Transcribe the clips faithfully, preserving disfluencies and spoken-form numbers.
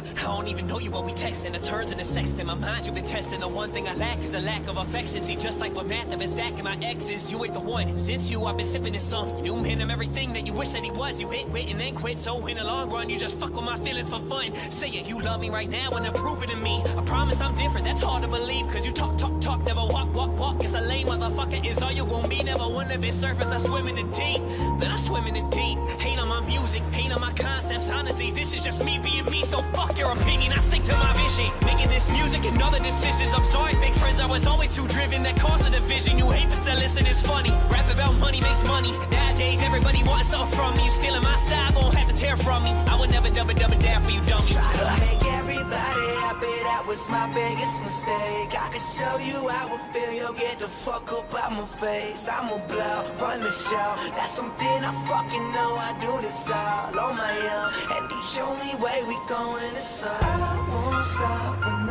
I don't even know you, but we texting. It turns into sex in my mind. You've been testing. The one thing I lack is a lack of affection. See, just like with math, I've been stacking my exes. You ain't the one. Since you, I've been sipping this song. You man, I'm everything that you wish that he was. You hit, quit, and then quit. So in the long run, you just fuck with my feelings for fun. Say it, you love me right now, and then prove it to me. I promise I'm different. That's hard to believe, cause you talk, talk, talk, never walk, walk, walk. It's a lame motherfucker. Is all you gon' be. Never wanna be surface. I swim in the deep. Then I swim in the deep. Hate on my music, hate on my concepts. Honestly, this is just me being me. So fuck your opinion. I stick to my vision. Making this music and other decisions. I'm sorry, fake friends. I was always too driven. That caused a division. You hate but still listen. It's funny. Rap about money makes money. Nowadays, everybody wants something from me. You stealing my style, gon' have to tear from me. I would never double double down for you, dummy. Try to make everybody happy. That was my biggest mistake. I could show you how I feel. You'll get the fuck up out my face. I'ma blow, run the show. That's something I fucking know. I do this all on my own, and the only way we going is up. I won't stop for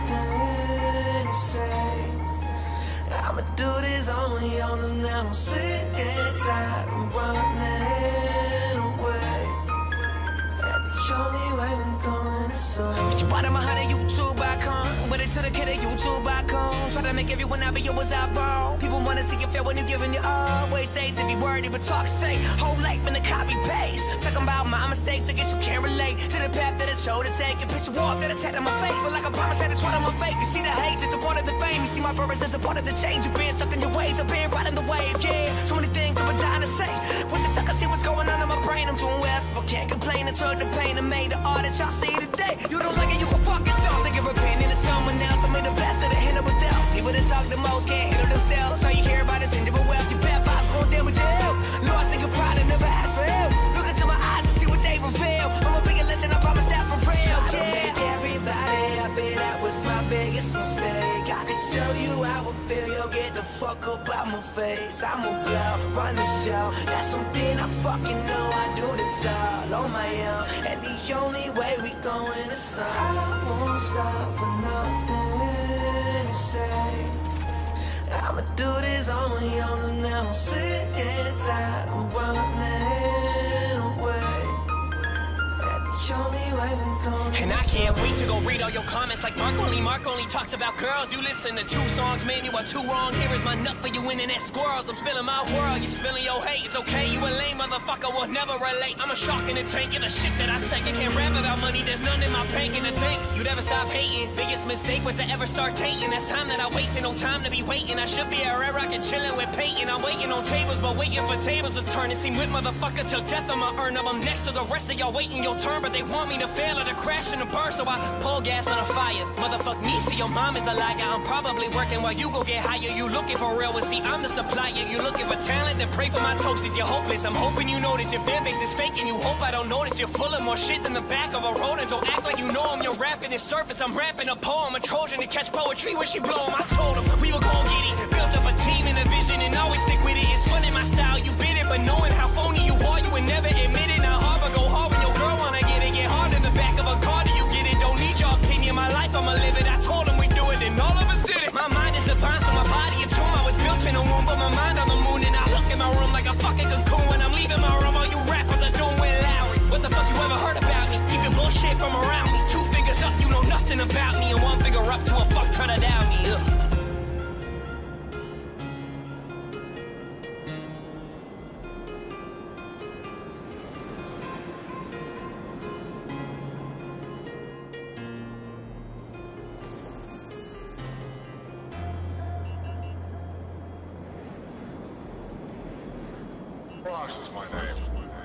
nothing to say. I'ma do this on my own, and I'm sick and tired of running away. And the only way we going is up. Get you out of my honey YouTube icon. With it to the kid of YouTube icon. Try to make everyone happy, you was out wrong. People wanna see you fail when you giving your all. Waste days if you worried, but talk straight. Whole life been a copy paste. Talking about my mistakes, I guess you can't relate to the path that I chose to take. A picture walk that attacked on my face. But like I promised that it's what I'm a fake. You see the hate, it's a part of the fame. You see my purpose as a part of the change. You've been stuck in your ways, I've been riding the wave, yeah. So many things I've been dying to say. Once you talk, I see what's going on in my brain. I'm doing well, but can't complain. I took the pain and made the art that y'all see today. You don't like it, you can fuck yourself. Think of opinion to someone else. I made the best of the hand that was dealt. People that talk the most can't handle themselves. All you hear about is in different wealth. Your bad vibes gon' damn with jail. Lost in your pride and never asked for help. Look into my eyes and see what they reveal. I'm a bigger legend, I promise that for real. Try to make everybody happy. That was my biggest mistake. I could show you how I feel. You'll get the fuck up out my face. I'ma blow, run the show. That's something I fucking know. I do this all on my own, and the only way we going is up. I won't stop for nothing to say. I'ma do this on my own, and I'm sick and tired of running away. And the only way we going. And I can't wait to go read all your comments like Mark only. Mark only talks about girls. You listen to two songs, man, you are too wrong. Here is my nut for you internet squirrels. I'm spilling my world, you spilling your hate. It's okay, you a lame motherfucker, will never relate. I'm a shark in the tank, you're the shit that I say. You can't rap about money, there's none in my bank. And to think you'd ever stop hating. Biggest mistake was to ever start dating. That's time that I wasted, no time to be waiting. I should be a red rocket chilling with Peyton. I'm waiting on tables, but waiting for tables to turn. It seem with motherfucker till death on my urn. I'm next to the rest of y'all waiting your turn, but they want me to fail or to crash and to burn. So I pull gas on a fire. Motherfuck me, see your mom is a liar. I'm probably working while you go get higher. You looking for real, well see I'm the supplier. You looking for talent, then pray for my toasties. You're hopeless, I'm hoping you notice your fan base is fake. And you hope I don't notice you're full of more shit than the back of a road. And don't act like you know I'm your rapping is surface. I'm rapping a poem, a Trojan to catch poetry when she blow him. I told him we were gon' get it. Built up a team and a vision and always stick with it. It's fun in my style, you bit it. But knowing how phony you are, you would never admit it. Not hard, but go hard when your girl wanna get it. Get hard in the back of a car, do you get it? Don't need your opinion, my life I'ma live it. I told him we do it and all of us did it. My mind is divine, so my body a tomb. I was built in a womb, but my mind on the moon. And I look in my room like a fucking cocoon. When I'm leaving my room, all you rappers are doing with Lowry. What the fuck you ever heard about me? Keep your bullshit from around me. Two fingers up, you know nothing about me. And one finger up to a fuck try to down me. Ugh. Ross is my name.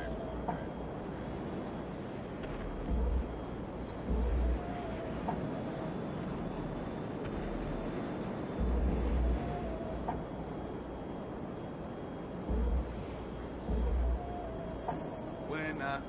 When I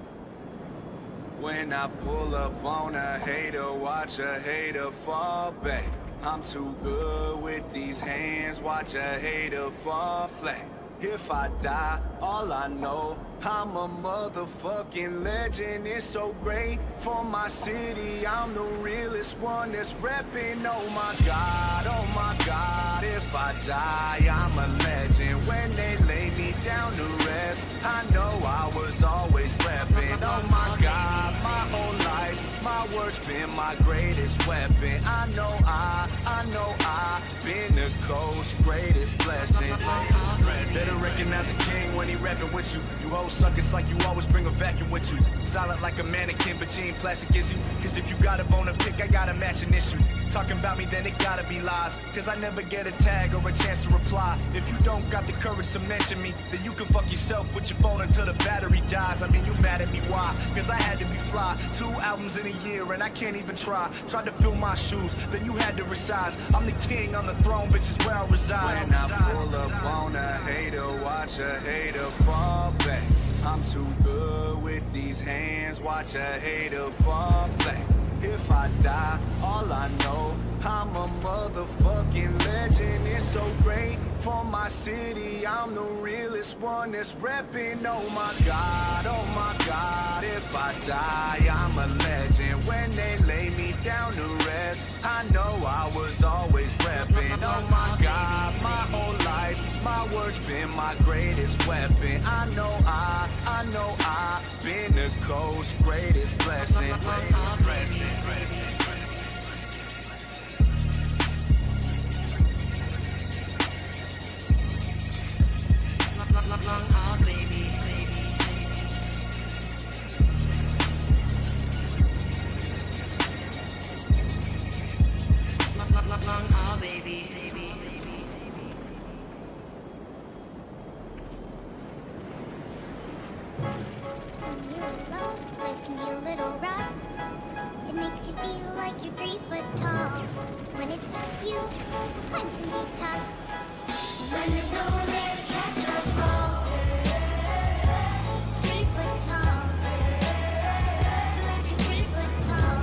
When I pull up on a hater, watch a hater fall back. I'm too good with these hands, watch a hater fall flat. If I die, all I know, I'm a motherfucking legend. It's so great for my city. I'm the realest one that's reppin'. Oh my God, oh my God. If I die, I'm a legend. When they lay me down to rest, I know I was always reppin'. Oh my God, my whole life, my words weapon. I know I, I know I been the coast's greatest blessing. Better recognize a king when he rapping with you. You hoes suck, it's like you always bring a vacuum with you. Solid like a mannequin, but you ain't plastic, is you? Cause if you got a bone to pick, I got a matching issue. Talking about me, then it gotta be lies. Cause I never get a tag or a chance to reply. If you don't got the courage to mention me, then you can fuck yourself with your phone until the battery dies. I mean, you mad at me, why? Cause I had to be fly. Two albums in a year and I can't even try. Tried to fill my shoes, then you had to resize. I'm the king on the throne, bitch, is where I reside. When I pull up on a hater, watch a hater fall back. I'm too good with these hands, watch a hater fall flat. If I die, all I know, I'm a motherfucking legend. It's so great for my city, I'm the realest one that's reppin'. Oh my God, oh my God, if I die, I'm a legend. When they lay me down to rest, I know I was always reppin'. Oh my God, my whole life, my words been my greatest weapon. I know I, I know I been the coast's greatest blessing. Greatest blessing. Long haul, baby, baby, baby. Long haul, baby, baby, baby. When you're alone, life can be a little rough. It makes you feel like you're three foot tall. When it's just you, well, times can be tough. When there's no one there to catch your fall. Three foot tall. Like you're three foot tall.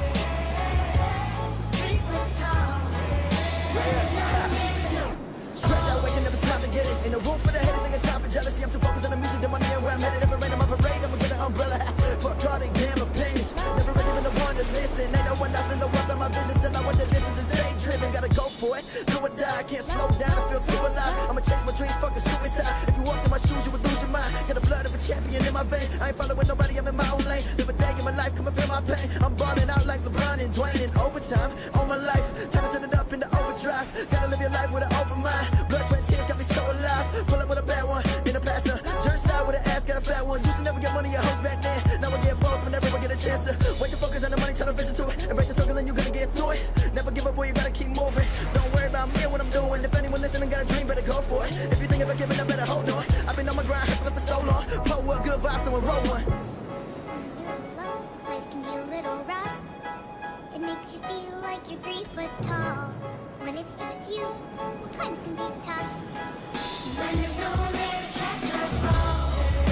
Three foot tall. When there's no one there to Stress out, waking up, it's time to get it. Ain't no room for the haters, ain't got time for jealousy. I'm too focused on the music, the money, and where I'm headed. If it rain on my parade, I'ma get an umbrella. Fuck all they damn opinions. Never really been the one to listen. Ain't no one else in the world on my vision. Still I want the distance and stay driven. Gotta go for it, do or die. I can't slow down, I feel too alive. I'ma chase my dreams, fucking suit and tie. If you walked in my shoes, you would lose your mind. Got the blood of a champion in my veins. I ain't following nobody, I'm in my own lane. Live a day in my life, come and feel my pain. I'm balling out like LeBron and Dwayne in overtime. All my life, time to turn it up into overdrive. Gotta live your life with an open mind. Blood, sweat, and tears got me so alive. Pull up with a bad one in a passer. Jerk side with an ass, got a fat one. Used to never get money, your hoes back then. Now I get both whenever I get a chance to. Wait to focus on the money, turn the vision to it. Embrace the struggle and you gonna get through it. Never give up, boy, you gotta keep moving. Don't worry about me and what I'm doing. If anyone listening got a dream, better go for it. If you think about giving up, better hold on. I've been on my grind, hustling for so long. Pull up, good vibes, someone roll one. When you're alone, life can be a little rough. It makes you feel like you're three foot tall. When it's just you, well, times can be tough. When there's no one there to catch your fall.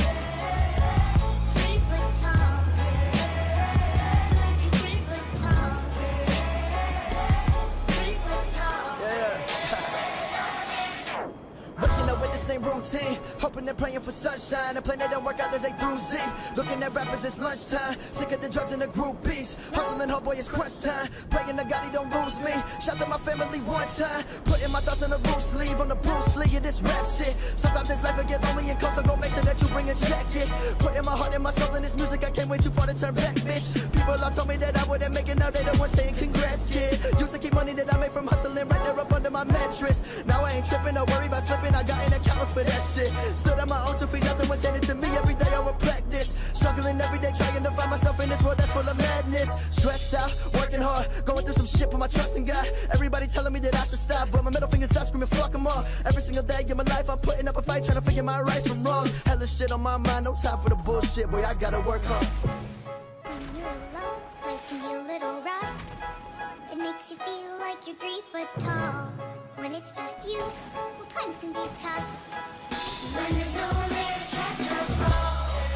Three foot tall. Like you're three foot tall. Three foot tall. Yeah. Waking up with the same routine, hoping they're praying for sunshine. The plan that don't work out as they through Z. Looking at rappers, it's lunchtime. Sick of the drugs and the groupies. Hustling, oh boy, it's crunch time. Praying to God he don't lose me. Shout to my family one time. Putting my thoughts on the loose sleeve, on the Bruce Lee of this rap shit. Sometimes this life will get lonely and cold, so go make sure that you bring a jacket. Putting my heart and my soul in this music, I can't wait too far to turn back, bitch. People all told me that I wouldn't make it, now they the ones saying congrats, kid. Used to keep money that I made from hustling right there up under my mattress. Now I ain't tripping, no worry about slipping, I got an account for that shit. Stood on my own two feet, nothing was handed to me. Every day I would practice, struggling every day, trying to find myself in this world that's full of madness. Stressed out, working hard, going through some shit, put my trust in God. Everybody telling me that I should stop, but my middle finger's up, screaming fuck them all. Every single day in my life, I'm putting up a fight, trying to figure my rights from wrong. Hella shit on my mind, no time for the bullshit, boy, I gotta work hard. When you're alone, life can be a little rough. It makes you feel like you're three foot tall. When it's just you, well, times can be tough. When there's no one there to catch your fall.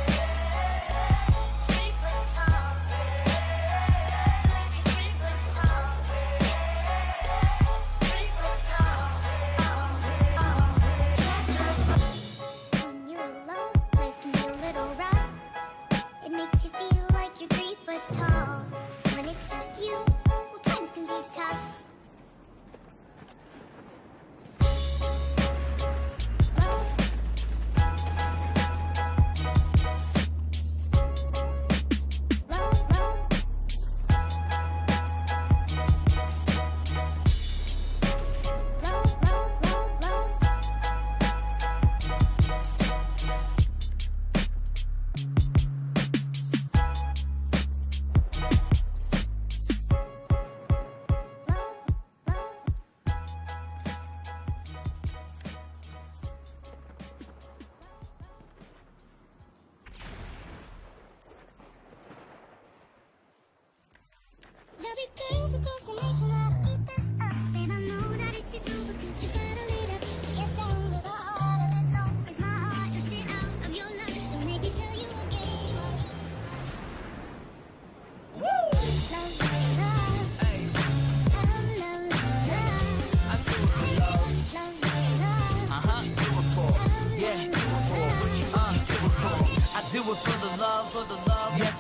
Three foot tall. Like you're three foot tall. Three foot tall. Oh, oh, catch your fall. When you're alone, life can be a little rough. It makes you feel like you're three foot tall. When it's just you, well, times can be tough.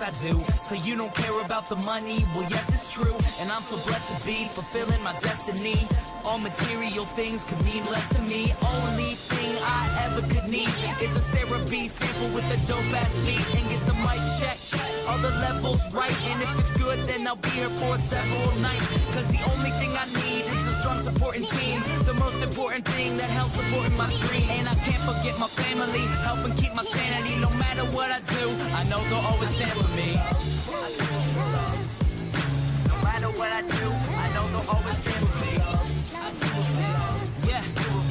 I do. So you don't care about the money? Well, yes, it's true. And I'm so blessed to be fulfilling my destiny. All material things could mean less to me. Only thing I ever could need is a Sarah B sample with a dope ass beat. And get the mic check, all the levels right. And if it's good, then I'll be here for several nights. Cause the only thing I need is a strong supporting team. The most important thing that helps supporting my dream. And I can't forget my family, helping keep my sanity. No matter what I do, I know they'll always stand for me. No matter what I do, I know they'll always stand for me. Yeah,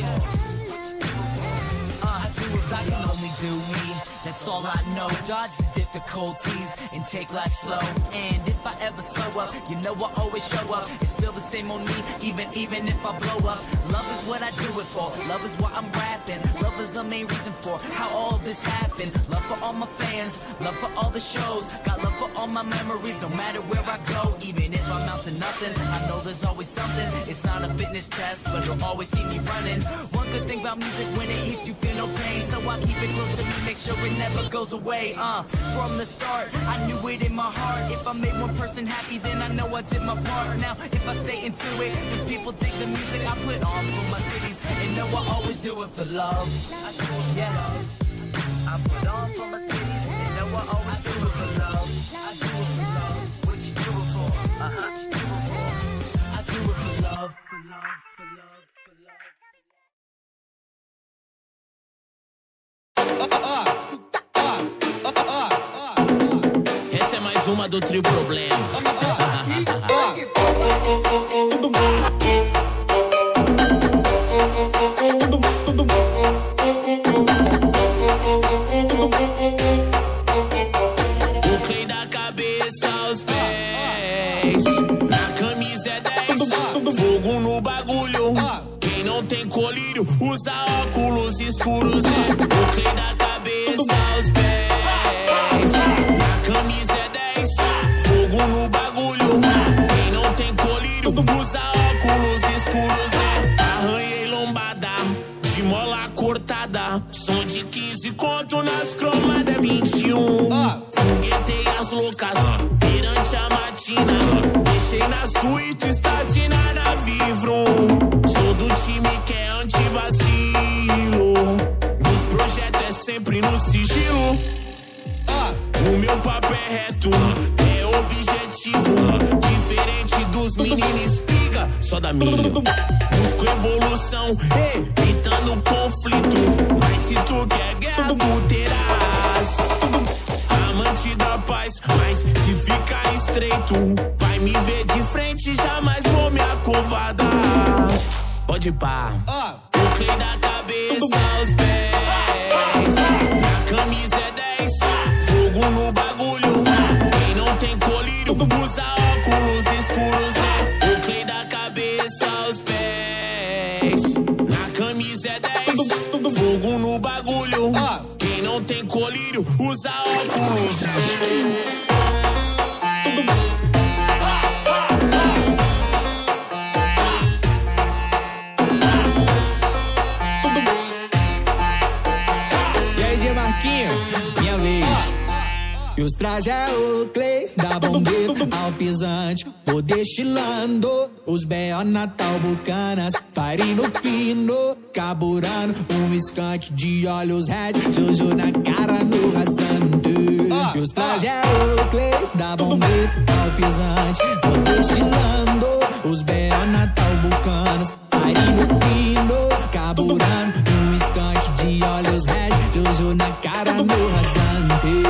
uh, I do as I can only do me. That's all I know. Dodge the difficulties and take life slow. And if I ever slow up, you know I always show up. It's still the same on me, even even if I blow up. Love is what I do it for. Love is why I'm rapping. Love is the main reason for how all this happened. Love for all my fans, love for all the shows. Got love for all my memories, no matter where I go. Even if I'm out to nothing, I know there's always something. It's not a fitness test, but it'll always keep me running. One good thing about music, when it hits you feel no pain. So I keep it close to me, make sure it never goes away. Uh, from the start, I knew it in my heart. If I made one person happy, then I know I did my part. Now, if I stay into it, then people take the music I put on for my cities. And know I always do it for love. I do it, yeah. I put on for my cities, and know I always do it for love. I do it for love. What you do it for? Uh-huh. Do it for. I do it for love, for love, for love, for love. Essa é mais uma do Trio Problema. O Clay da cabeça aos pés. Na camisa é dez. Fogo no bagulho. Quem não tem colírio usa óculos escuros. É o Clay da cabeça aos pés. Na camisa é dez. Fogo no bagulho. Quem não tem colírio usa óculos escuros. É arranhei lombada de mola cortada. Som de quinze conto nas cromadas vinte e um. Foguetei as loucas perante a matina. Deixei na suíte estatina na Vivron. Sou do time que é anti-vacilo. Nos projetos é sempre no sigilo. O meu papo é reto, é objetivo. Diferente dos meninos espiga, só dá milho. Busco evolução, evitando conflito. Mas se tu quer guerra, tu terás. Amante da paz, mas se ficar estreito, vai me ver de frente, jamais vou me acovardar. Pode ir pá. O Clay da cabeça aos pés. Na camisa é dez. Fogo no bagulho. Quem não tem colírio usa óculos escuros. É o Clay da cabeça aos pés. Na camisa é dez. Fogo no bagulho. Quem não tem colírio usa óculos escuros. Minha vez. E os trajes é o Clay, da bombeira ao pisante. Vou destilando os B O Natal Bucanas. Pare no fino, carburando. Um skunk de olhos red, Jojo na cara no rasante. E os trajes é o Clay, da bombeira ao pisante. Vou destilando os B O Natal Bucanas. Pare no fino, carburando. Um skunk de olhos red, Jojo na cara no rasante.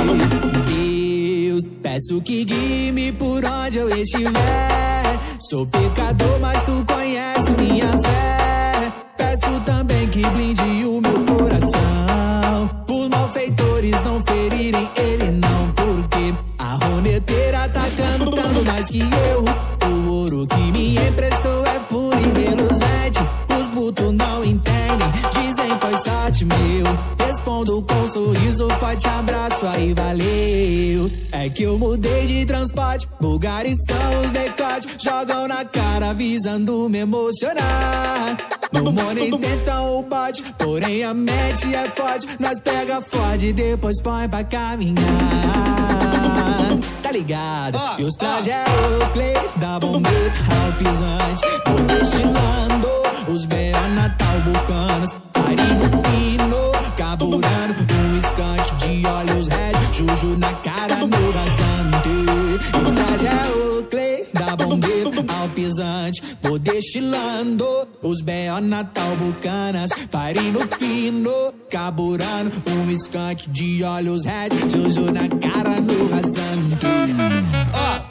Deus, peço que guie-me por onde eu estiver. Sou pecador, mas tu conhece minha fé. Peço também que blinde o meu coração. Os malfeitores não ferirem ele não. Porque a roneteira tá cantando mais que eu. O ouro que me emprestou é puro e reluzente. Os putos não entendem, dizem foi sorte meu. Respondo com um sorriso, forte abraço, aí valeu. É que eu mudei de transporte, vulgares são os decotes. Jogam na cara visando me emocionar. No money tentam o bote, porém a mente é forte. Nós pega, fode, depois põe pra caminhar. tá ligado? E os trajes é Oakley, da bombeta ao pisante. Vou destilando os B O Natal Bucanas, farinha fino, carburando um skunk de olhos red, juju na cara no rasante. E os trajes é Oakley, da bombeta ao pisante. Vou destilando os B O Natal Bucanas, farinha fino, carburando um skunk de olhos red, juju na cara no rasante. Oh.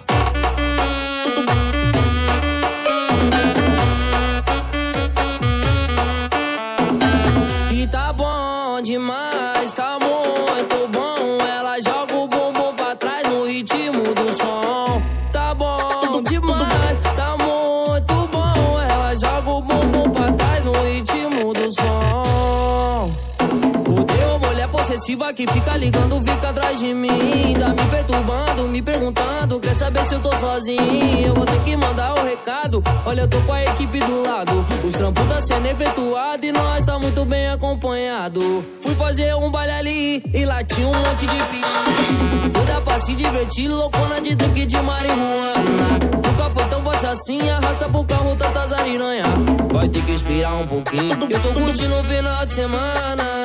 Tá bom demais, tá muito bom. Ela joga o bumbum pra trás no ritmo do som. Tá bom demais, tá muito bom. Ela joga o bumbum pra trás no ritmo do som. Odeio mulher possessiva que fica ligando, fica atrás de mim. Tá me perturbando, me perguntando, quer saber se eu tô sozinho. Eu vou ter que mandar o recado, olha eu tô com a equipe do lado. Os trampos tá sendo efetuado e nós tá muito bem acompanhado. Fui fazer um baile ali e lá tinha um monte de filho. Toda pra se divertir, loucona de drink de marihuana. Nunca foi tão fácil assim, arrasta pro carro tanta zariranha. Vai ter que esperar um pouquinho, que eu tô curtindo o final de semana.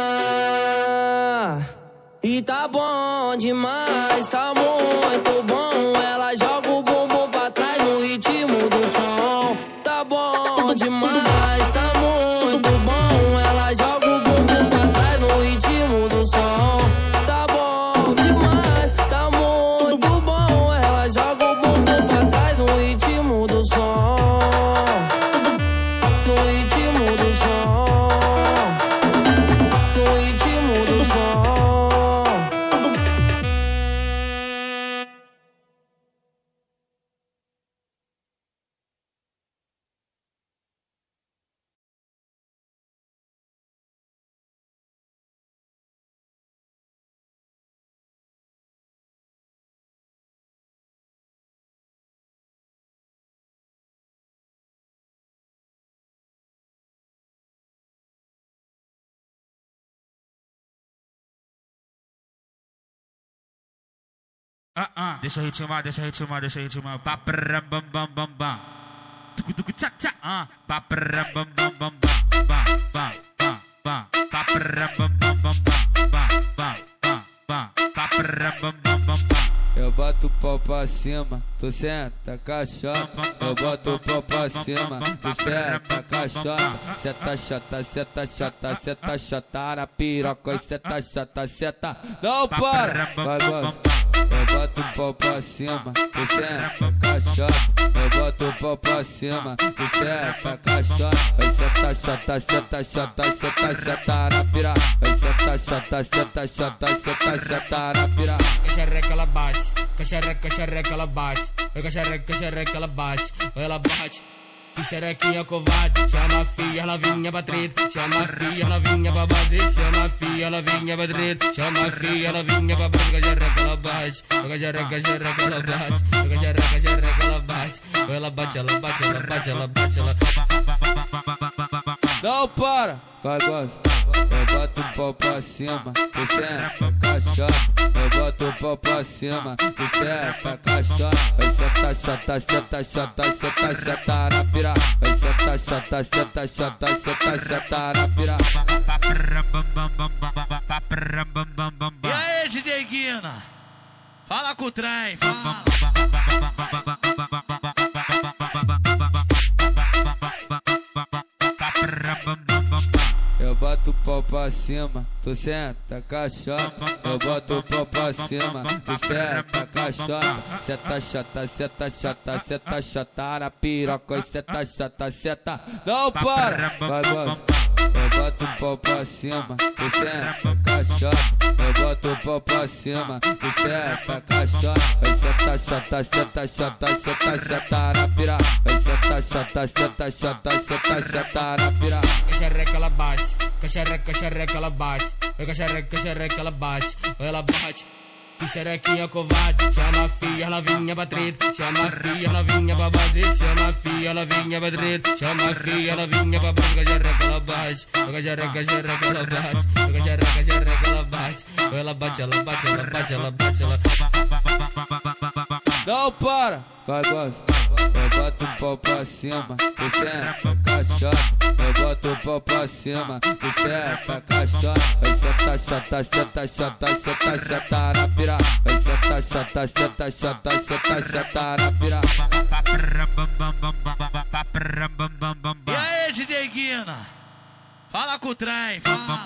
E tá bom demais, tá muito bom. Ela joga o bumbum pra trás no ritmo do som. Tá bom demais, tá muito bom. Ela joga o bumbum pra trás no ritmo do som. Tá bom demais, tá muito bom. Ela joga o bumbum pra trás no ritmo do som. No ritmo do som. No ritmo do som. Ah, ah, deixa ritmar, deixa ritmar, deixa ritmar. Paparam bam bam bam bam. Tucu tucu tchac tchac. Ah, paparam bam bam bam bam bam bam bam bam. Paparam bam bam bam bam bam bam bam. Paparam bam bam bam bam. Eu boto o pau pra cima, tu senta caixota. Eu boto o pau pra cima, tu senta caixota. Seta chata, seta chata, seta chata na piroca. Seta chata, seta. Não para! Vai, gosta. Eu boto o pau pra cima, tu senta caixota. Eu boto o pau pra cima, tu senta caixota. Vai seta chata, seta chata, seta chata na piroca. Vai seta chata, seta chata, seta chata na piroca. Xereca ela bate, xereca, xereca ela bate. Oi, xereca, xereca ela bate. Oi, ela bate. Que xerequinha covarde, chama a filha, ela vinha pra treta. Chama a filha, ela vinha pra base. Chama a filha, ela vinha pra treta. Chama a filha, ela vinha pra base. Xereca ela bate, xereca, xereca ela bate. Xereca, xereca ela bate. Ela bate, ela bate, ela bate, ela bate, ela não para! Vai, gosta. Eu boto o pau pra cima, tu senta caixota. Eu boto o pau pra cima, tu senta caixota. Vai senta chata, senta chata, senta chata na piroca. Vai senta chata, senta chata, senta chata na piroca. E aí, D J Guina? Fala com o trem, fala. Eu boto o pau pra cima, tu senta caixota. Eu boto o pau pra cima, tu senta caixota. Seta chata, seta chata, seta chata na piroca. Seta chata, seta. Não para! Vai, gosta. Eu boto o pau pra cima, tu senta caixota. Eu boto o pau pra cima, tu senta caixota. Vai seta chata, seta chata, seta chata na piroca. Vai seta chata, seta chata, seta chata na piroca. Xereca ela bate, xereca, xereca ela bate. Oi, xereca, xereca ela bate. Oi, ela bate. Que xerequinha covarde, chama a filha, ela vinha pra treta. Chama a filha, ela vinha pra base. Chama a filha, ela vinha pra treta. Chama a filha, ela vinha pra base. Xereca ela bate, xereca, xereca ela bate. Xereca, xereca ela bate. Ela bate, ela bate, ela bate, ela bate, ela Não para, vai gosta. Eu boto o pau pra cima, tu senta caixota. Eu boto o pau pra cima, tu senta caixota. Vai sentar, chata, chata, chata, chata, chata na pira. Vai sentar, chata, chata, chata, chata, chata na pira. E aí, D J Guina? Fala com o trem, fala.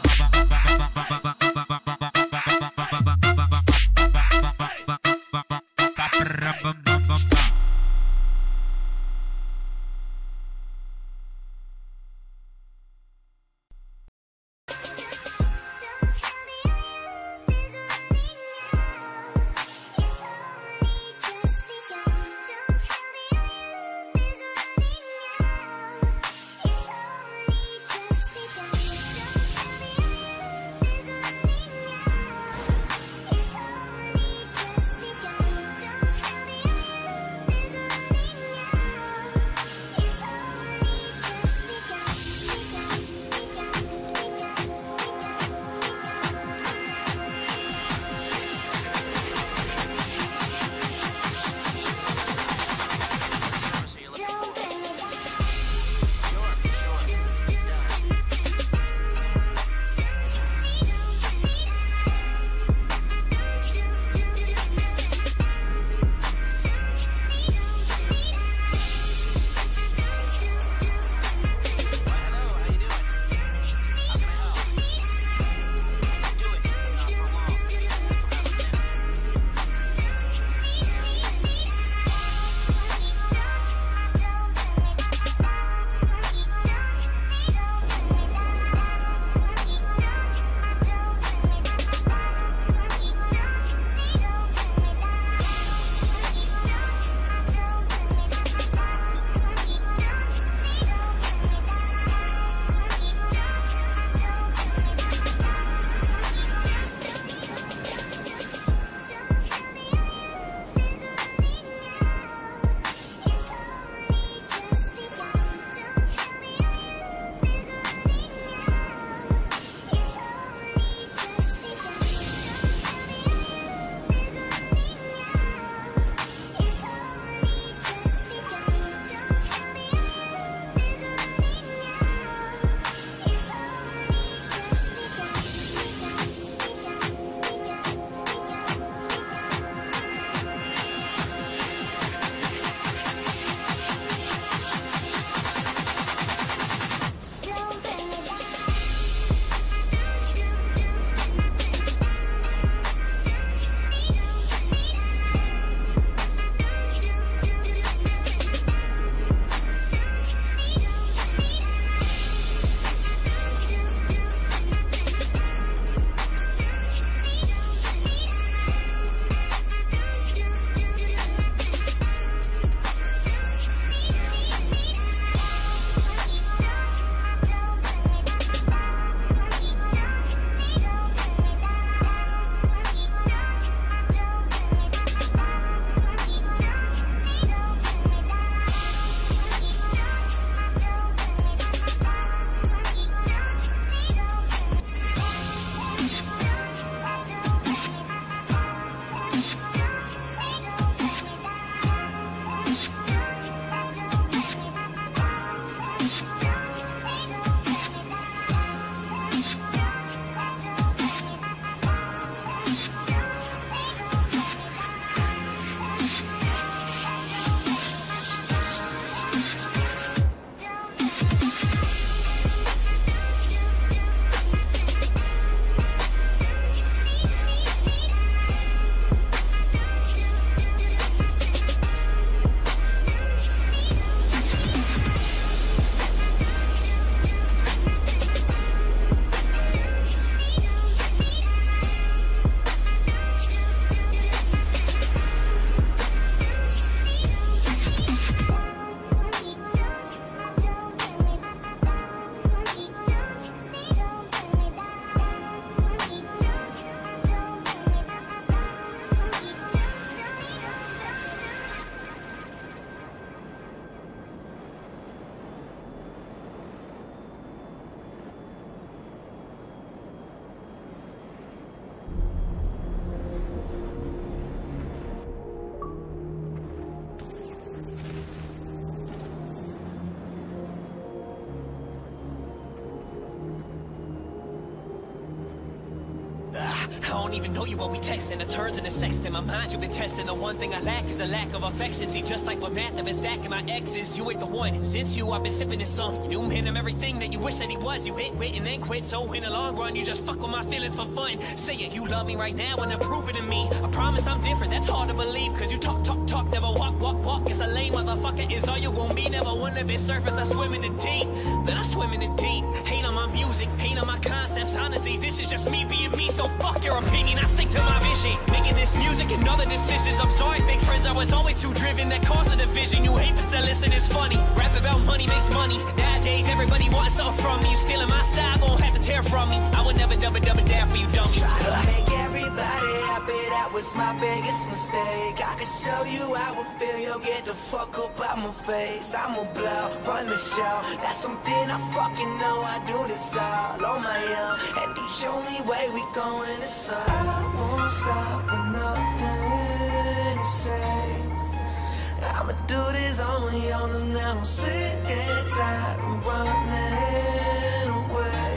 I don't even know you, but we texting. It turns into sex in my mind. You've been testing. The one thing I lack is a lack of affection. See, just like with math, I've been stacking my exes. You ain't the one. Since you, I've been sipping this song. You hit him everything that you wish that he was. You hit, quit, and then quit. So in the long run, you just fuck with my feelings for fun. Say it, you love me right now, and then prove it to me. I promise I'm different. That's hard to believe, cause you talk, talk, talk, never walk, walk, walk. It's a lame motherfucker. Is all you gon' be. Never wanna be surface. I swim in the deep. Then I swim in the deep. Hate on my music, hate on my concepts. Honestly, this is just me being me. So fuck your opinion. I stick to my vision. Making this music and other decisions. I'm sorry, fake friends. I was always too driven. That caused a division. You hate but still listen. It's funny. Rap about money makes money. Nowadays, everybody wants something from me. You stealing my style, gon' have to tear from me. I would never double double down for you, dummy. Try to make everybody happy, that was my biggest mistake. I could show you how I feel, you'll get the fuck up out my face. I'm a blow, run the show. That's something I fucking know. I do this all on my own, and the only way we going is up. I won't stop for nothing to say. I'ma do this on my own, and I'm sick and tired of running away.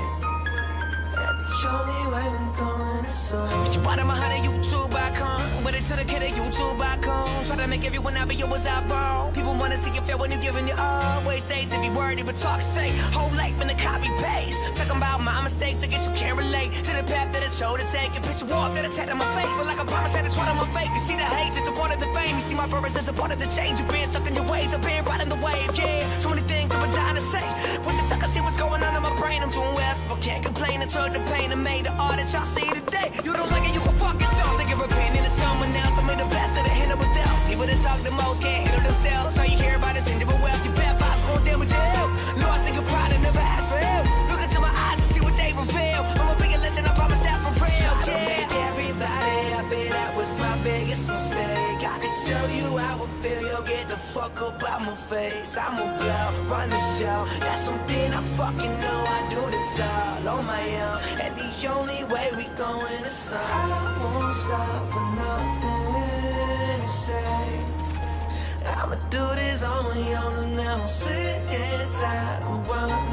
And the only way we're going is up. You bought him a hundred YouTube icon, but it to the kid of YouTube icon. Try to make everyone happy, you was out wrong. People wanna see you fail when you giving your all. Waste days if you worried, but talk straight. Whole life been a copy paste. Talking about my mistakes, I guess you can't relate to the path that I chose to take. A picture walk that attacked on my face, but like I promised that it's what I'm a fake. You see the hate, it's a part of the fame. You see my purpose as a part of the change. You've been stuck in your ways, I've been riding the wave, yeah. So many things I've been dying to say. Once you talk, I see what's going on in my brain. I'm doing well, so I can't complain. I took the pain and made the art that y'all see today. You don't like it, you can fuck yourself. Think of opinion to someone else. I made the best of the hand that was dealt. People that talk the most can't handle themselves. All you hear about is in different wealth. Your bad vibes gon' damn with jail. Lost in your pride and never asked for help. Look into my eyes and see what they reveal. I'm a bigger legend, I promise that for real. Try to make everybody happy, that was my biggest mistake. I could show you how I feel, you'll get the fuck up out my face. I'm a blow, run the show. That's something I fucking know. I do this all on my own, and the only way we going is up. I won't stop for nothing to say. I'ma do this on my own, and now I'm sick and tired of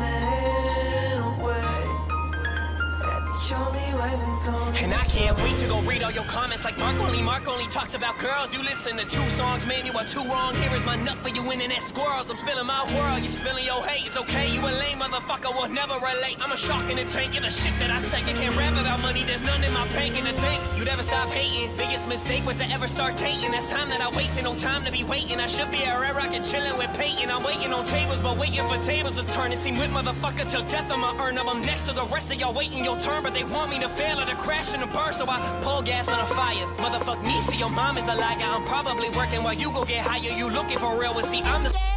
running away. And the only way we're going. And I can't wait to go read all your comments like Mark only. Mark only talks about girls. You listen to two songs, man, you are too wrong. Here is my nut for you internet squirrels. I'm spilling my world, you spilling your hate. It's okay, you a lame motherfucker, will never relate. I'm a shark in the tank, you're the shit that I say. You can't rap about money, there's none in my bank. And to think you'd ever stop hating. Biggest mistake was to ever start dating. That's time that I wasted, no time to be waiting. I should be a red rocket chilling with Peyton. I'm waiting on tables, but waiting for tables to turn. It seem with motherfucker till death on my urn. I'm next to the rest of y'all waiting your turn, but they want me to fail or to crash and to burn. So I pull gas on a fire. Motherfuck me, see your mom is a liar. I'm probably working while you go get higher. You looking for real, and see I'm the